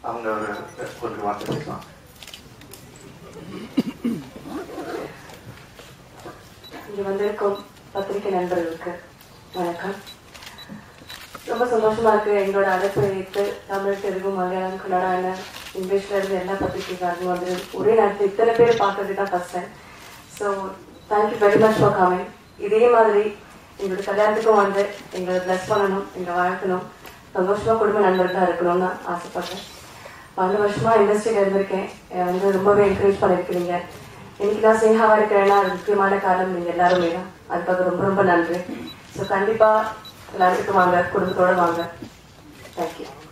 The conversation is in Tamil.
அவங்க கொஞ்சம் வார்த்தை பேசலாம். இங்கே வந்திருக்கும் பத்திரிகை நண்பர்களுக்கு வணக்கம். ரொம்ப சந்தோஷமா இருக்கு எங்களோட அழைப்பை ஏற்று தமிழ், தெலுங்கு, மலையாளம், கன்னடா, இங்கிலீஷ்ல இருந்து எல்லா பத்திரிகைக்காரங்களும் வந்து ஒரே நேரத்தில் இத்தனை பேர் பார்க்கறது தான் first time. So thank you very much for coming. இதே மாதிரி எங்களோட கல்யாணத்துக்கும் வந்து எங்களை பிளஸ் பண்ணணும், எங்களை வாழ்க்கணும், சந்தோஷமா குடும்ப நண்பர்களாக இருக்கணும்னு ஆசைப்பட்டேன். 12 வருஷமா இண்டஸ்ட்ரியில் இருந்திருக்கேன். வந்து ரொம்பவே என்கரேஜ் பண்ணியிருக்கிறீங்க. இன்னைக்கு நான் ஸ்னேகாவாக இருக்கிறேன்னா அது முக்கியமான காரணம் நீங்கள் எல்லாருமே தான். அதுக்காக ரொம்ப ரொம்ப நன்றி. ஸோ கண்டிப்பாக எல்லாத்துக்கும் வாங்க, குடும்பத்தோடு வாங்க. தேங்க்யூ.